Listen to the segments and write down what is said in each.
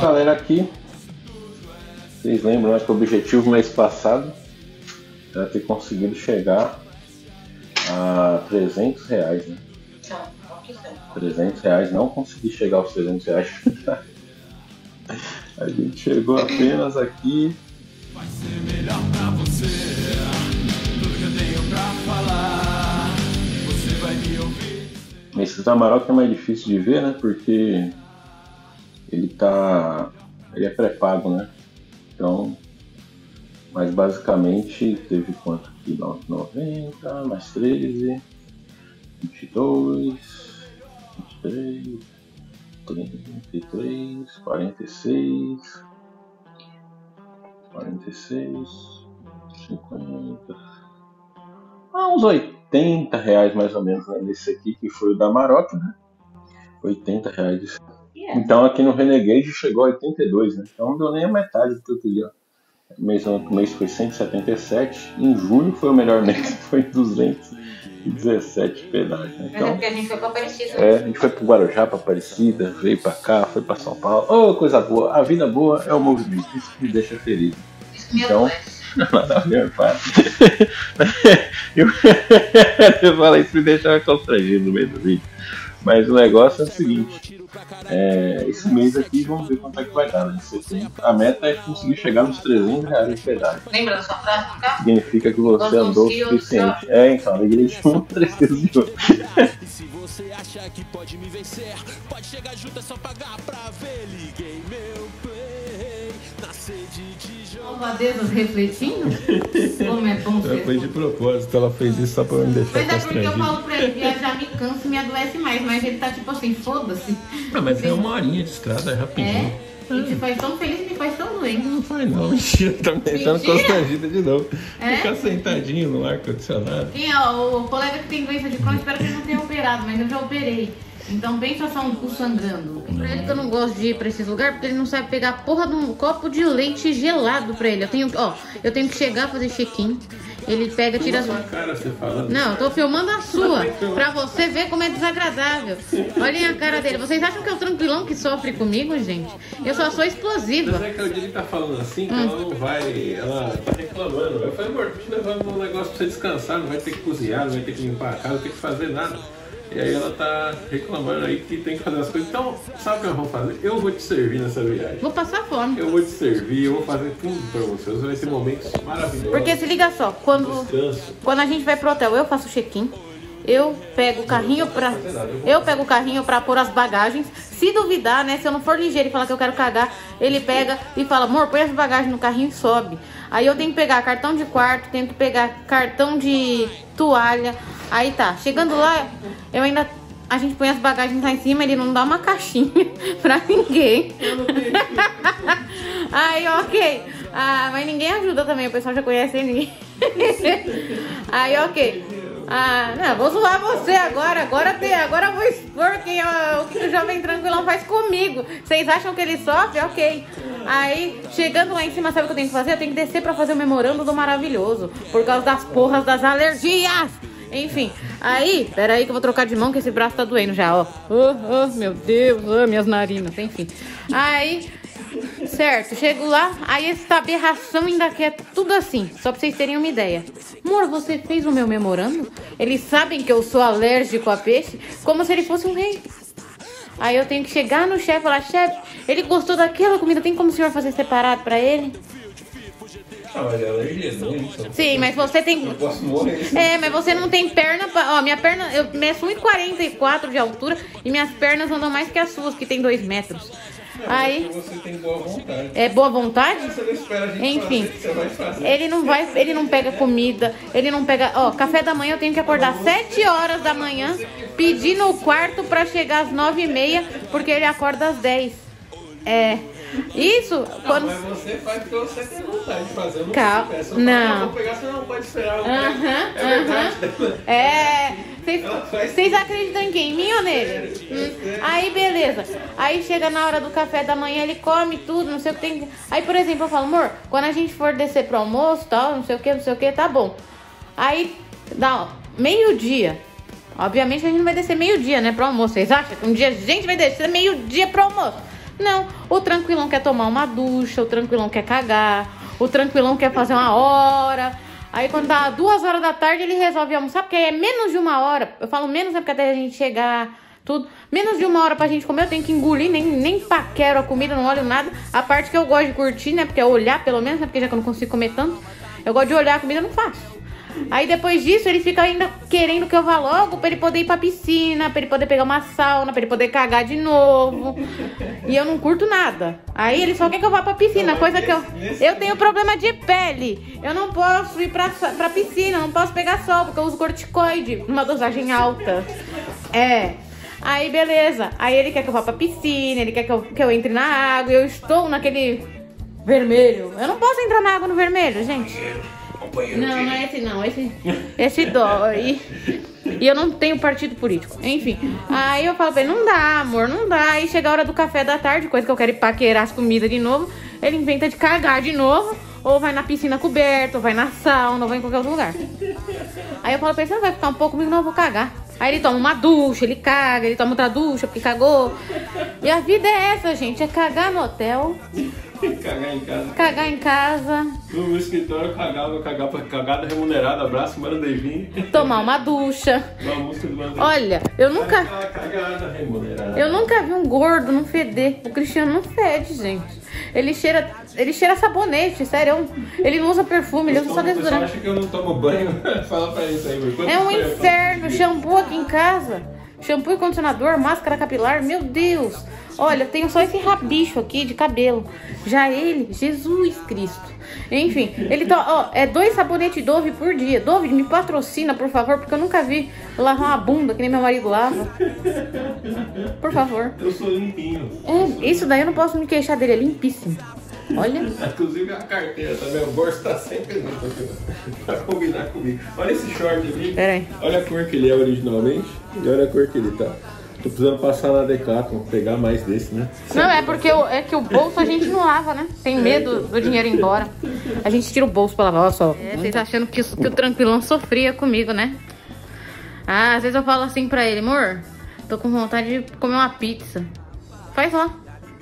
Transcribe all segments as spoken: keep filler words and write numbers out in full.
galera, aqui, vocês lembram, acho que o objetivo mês passado era ter conseguido chegar a trezentos reais, né? trezentos reais, não consegui chegar aos trezentos reais. A gente chegou apenas aqui. Vai ser melhor pra você, tudo que eu tenho pra falar, você vai me ouvir. Esse Amarok é mais difícil de ver, né? Porque ele tá. Ele é pré-pago, né? Então. Mas basicamente teve quanto aqui? nove reais e noventa centavos, mais treze, vinte e dois, vinte e três, trinta e três, quarenta e seis, quarenta e seis, cinquenta. Ah, uns oitenta reais mais ou menos, né? Nesse aqui que foi o da Amarok, né? oitenta reais. Yeah. Então aqui no Renegade chegou a oitenta e dois, né? Então não deu nem a metade do que eu queria. O mês, o mês foi cento e setenta e sete. Em julho foi o melhor mês, foi duzentos e dezessete pedágios. Né? Então, é porque a gente foi pra Aparecida. É, a gente foi pro Guarujá, pra Aparecida, veio pra cá, foi pra São Paulo. Oh, coisa boa. A vida boa é o movimento. Isso me deixa feliz. Isso me então, nada a ver, para. Eu, eu falei, isso me deixa constrangido no meio do vídeo. Mas o negócio é o seguinte. É, esse mês aqui vamos ver quanto é que vai dar, né? A meta é conseguir chegar nos trezentos reais de pedágio. Lembra da sua frase do carro? Significa que você andou o suficiente. É, então, alegria de um, tristeza de outro. E se você acha que pode me vencer, pode chegar junto, é só pagar pra ver. Liguei meu play na sede de jogo. Malvadezas refletindo? Como é bom ser. Foi de propósito, ela fez isso só pra me deixar constrangido. Mas é porque eu constrangido. falo pra ele, viajar me cansa e me adoece mais, mas ele tá tipo assim, foda-se. Não, mas é uma horinha de estrada, é rapidinho. É? E te faz tão feliz e me faz tão doente. Não faz não, mentira, tá me deixando Mentira? constrangida de novo. É? Ficar sentadinho no ar-condicionado. Quem é o colega que tem doença de Crohn, espero que ele não tenha operado, mas eu já operei. Então pensa só um cu sangrando. Pra ele que eu não gosto de ir pra esses lugares, porque ele não sabe pegar a porra de um copo de leite gelado pra ele. Eu tenho, ó, eu tenho que chegar a fazer check-in. Ele pega, tira as... Cara, você falando. Não, eu tô filmando a sua, pra você ver como é desagradável. Olhem a cara dele. Vocês acham que é o tranquilão que sofre comigo, gente? Eu só sou explosiva. Mas é que o Dili tá falando assim, que hum. ela não vai, ela tá reclamando. Eu falei, amor, tô te levando um negócio pra você descansar, não vai ter que cozinhar, não vai ter que limpar a casa, não tem que fazer nada. E aí ela tá reclamando aí que tem que fazer as coisas. Então, sabe o que nós vamos fazer? Eu vou te servir nessa viagem. Vou passar fome. Eu vou te servir, eu vou fazer tudo pra você. Você vai ter momentos maravilhosos. Porque se liga só, quando, quando a gente vai pro hotel, eu faço check-in. Eu pego o carrinho pra. Eu pego o carrinho pra pôr as bagagens. Se duvidar, né? Se eu não for ligeiro e falar que eu quero cagar, ele pega e fala, amor, põe as bagagens no carrinho e sobe. Aí eu tenho que pegar cartão de quarto, tenho que pegar cartão de toalha. Aí tá, chegando lá, eu ainda. A gente põe as bagagens lá em cima, ele não dá uma caixinha pra ninguém. Aí, ok. Ah, mas ninguém ajuda também, o pessoal já conhece ele. Aí, ok. Ah, não, vou zoar você agora. Agora, tem, agora eu vou expor quem é, o que o Jovem Tranquilão faz comigo. Vocês acham que ele sofre? Ok. Aí, chegando lá em cima, sabe o que eu tenho que fazer? Eu tenho que descer pra fazer o memorando do maravilhoso. Por causa das porras das alergias. Enfim, aí, peraí que eu vou trocar de mão que esse braço tá doendo já, ó. Oh, oh, meu Deus, oh, minhas narinas, enfim. Aí, certo, chego lá, aí essa aberração ainda quer tudo assim, só pra vocês terem uma ideia. Amor, você fez o meu memorando? Eles sabem que eu sou alérgico a peixe, como se ele fosse um rei. Aí eu tenho que chegar no chefe e falar, chefe, ele gostou daquela comida, tem como o senhor fazer separado pra ele? Ah, mas é alergia, não é isso? Sim, mas você tem... Eu posso morrer. É, mas você não tem perna... Pra... Ó, minha perna... Eu meço um e quarenta e quatro de altura e minhas pernas andam mais que as suas, que tem dois metros. É, aí... Você tem boa vontade. É boa vontade? Você não espera a gente Enfim, fazer, você vai fazer. ele não vai... Ele não pega comida, ele não pega... Ó, café da manhã eu tenho que acordar sete horas da manhã, pedir no quarto pra chegar às nove e meia, porque ele acorda às dez. É... Isso, não, quando... mas você faz porque você tem vontade de fazer. Eu não Calma, peço, não. Eu vou pegar, você não pode esperar. Aham, é verdade. É. Vocês acreditam em quem? Em mim ou nele? Hum. Aí, beleza. Aí chega na hora do café da manhã, ele come tudo, não sei o que tem. Aí, por exemplo, eu falo, amor, quando a gente for descer pro almoço, tal, não sei o que, não sei o que, tá bom. Aí, dá meio-dia. Obviamente a gente não vai descer meio-dia, né, pro almoço. Vocês acham que um dia a gente vai descer meio-dia pro almoço? Não, o tranquilão quer tomar uma ducha, o tranquilão quer cagar, o tranquilão quer fazer uma hora. Aí quando dá duas horas da tarde ele resolve almoçar, porque é menos de uma hora. Eu falo menos é porque até a gente chegar, tudo. Menos de uma hora pra gente comer, eu tenho que engolir, nem, nem paquero a comida, não olho nada. A parte que eu gosto de curtir, né, porque é olhar pelo menos, né, porque já que eu não consigo comer tanto, eu gosto de olhar a comida, eu não faço. Aí depois disso ele fica ainda querendo que eu vá logo pra ele poder ir pra piscina, pra ele poder pegar uma sauna, pra ele poder cagar de novo. E eu não curto nada. Aí ele só quer que eu vá pra piscina, coisa que eu... Eu tenho problema de pele. Eu não posso ir pra, pra piscina, não posso pegar sol, porque eu uso corticoide, numa dosagem alta. É... Aí beleza, aí ele quer que eu vá pra piscina, ele quer que eu, que eu entre na água, e eu estou naquele vermelho. Eu não posso entrar na água no vermelho, gente. Não, não é esse não, esse, esse dói. E eu não tenho partido político. Enfim, aí eu falo pra ele, não dá, amor, não dá. Aí chega a hora do café da tarde, coisa que eu quero ir paquerar as comidas de novo. Ele inventa de cagar de novo, ou vai na piscina coberta, ou vai na sauna, ou vai em qualquer outro lugar. Aí eu falo pra ele, você não vai ficar um pouco comigo? Não, eu vou cagar. Aí ele toma uma ducha, ele caga, ele toma outra ducha porque cagou. E a vida é essa, gente, é cagar no hotel. Cagar em casa. Cagar em casa. No meu escritório eu cagava, eu cagava cagada remunerada, abraço, Mano Devin. Tomar uma ducha. Uma música do Mano Devin. Olha, eu nunca... Cagada remunerada. Eu nunca vi um gordo não feder. O Cristiano não fede, gente. Ele cheira, ele cheira sabonete, sério. Ele não usa perfume, ele usa só desodorante. Você acha que eu não tomo banho? Fala pra isso aí. É um inferno. Shampoo aqui em casa. Shampoo e condicionador, máscara capilar, meu Deus. Olha, eu tenho só esse rabicho aqui de cabelo. Já ele, Jesus Cristo. Enfim, ele tá, ó, é dois sabonetes Dove por dia. Dove, me patrocina, por favor, porque eu nunca vi lavar uma bunda que nem meu marido lava. Por favor. Eu sou limpinho. É, isso daí eu não posso me queixar dele, é limpíssimo. Olha. Inclusive a carteira também, o bolso tá sempre limpo aqui, pra combinar comigo. Olha esse short ali. Pera aí. Olha a cor que ele é originalmente e olha a cor que ele tá. Tô precisando passar na Decathlon, pegar mais desse, né? Não, é porque o, é que o bolso a gente não lava, né? Tem medo do dinheiro ir embora. A gente tira o bolso pra lavar, olha só. É, vocês achando que, que o tranquilão sofria comigo, né? Ah, às vezes eu falo assim pra ele, amor, tô com vontade de comer uma pizza. Faz lá.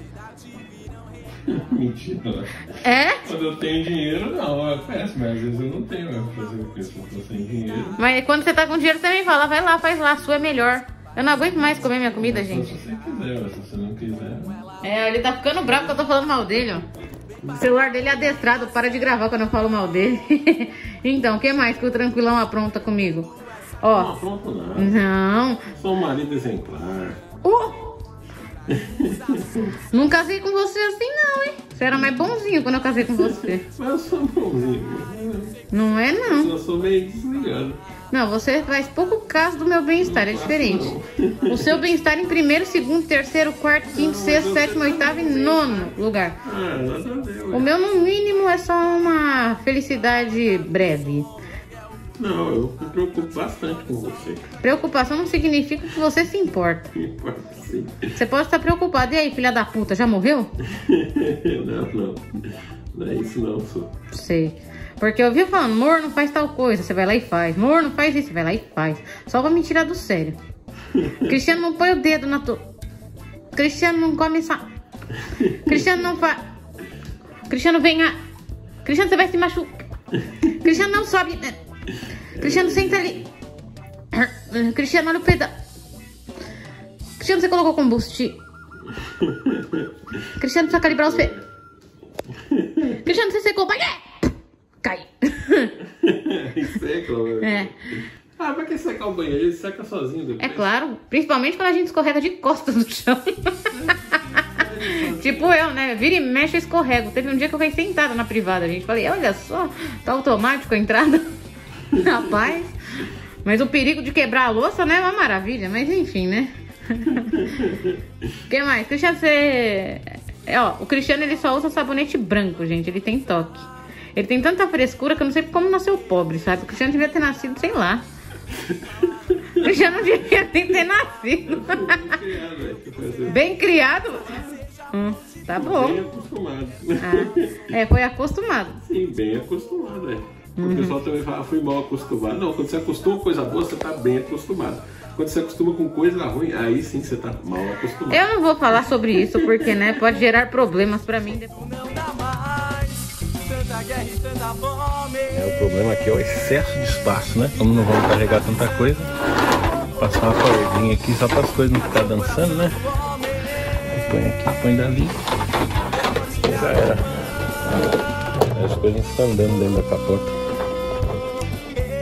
Mentira. É? Quando eu tenho dinheiro, não, eu peço, mas às vezes eu não tenho, eu vou fazer o quê? Se eu tô sem dinheiro. Mas quando você tá com dinheiro também fala, vai lá, faz lá, a sua é melhor. Eu não aguento mais comer minha comida, gente. Se você quiser, mas se você não quiser... É, ele tá ficando bravo que eu tô falando mal dele, ó. O celular dele é adestrado, para de gravar quando eu falo mal dele. Então, o que mais que o tranquilão apronta comigo? Ó. Não apronto nada. Não. Sou um marido exemplar. Uh! Não casei com você assim não, hein? Você era mais bonzinho quando eu casei com você. Mas eu sou bonzinho. Não é não. Eu sou meio desligado. Não, você faz pouco caso do meu bem-estar, é diferente. O seu bem-estar em primeiro, segundo, terceiro, quarto, quinto, sexto, sétimo, oitavo e nono lugar. Ah, nada a ver, ué. O meu, no mínimo, é só uma felicidade breve. Não, eu me preocupo bastante com você. Preocupação não significa que você se importa. Me importa sim. Você pode estar preocupado. E aí, filha da puta, já morreu? Não, não. Não é isso não, sou. Sei. Porque eu vi falando, amor, não faz tal coisa, você vai lá e faz. Amor, não faz isso, você vai lá e faz. Só pra me tirar do sério. Cristiano não põe o dedo na tua... Cristiano não come essa... Cristiano não faz... Cristiano vem a... Cristiano, você vai se machucar. Cristiano não sobe... Cristiano, senta ali. Cristiano, olha o pedal. Cristiano, você colocou combustível. Cristiano, precisa calibrar os pés. Cristiano, você secou o banheiro. Cai. Seca, velho. É. Ah, pra que secar o banheiro? Ele seca sozinho depois. É claro, principalmente quando a gente escorrega de costas no chão. Tipo eu, né? Vira e mexe, eu escorrego. Teve um dia que eu fiquei sentada na privada, gente. Falei, olha só, tá automático a entrada. Rapaz. Mas o perigo de quebrar a louça, né? É uma maravilha. Mas enfim, né? O que mais? Cristiano, você... É, ó, o Cristiano, ele só usa sabonete branco, gente. Ele tem toque. Ele tem tanta frescura que eu não sei como nasceu pobre, sabe? O Cristiano devia ter nascido, sei lá. O Cristiano não devia nem ter nascido. Bem criado. Hum, tá bom. Bem acostumado. Ah, é, foi acostumado. Sim, bem acostumado, é. O pessoal também fala, fui mal acostumado. Não, quando você acostuma com coisa boa, você tá bem acostumado. Quando você acostuma com coisa ruim, aí sim você tá mal acostumado. Eu não vou falar sobre isso, porque, né, pode gerar problemas pra mim depois. É, o problema aqui é o excesso de espaço, né? Como não vamos carregar tanta coisa, passar uma cordinha aqui só para as coisas não ficar dançando, né? Põe aqui, põe dali. Já era. As coisas estão andando dentro da capota.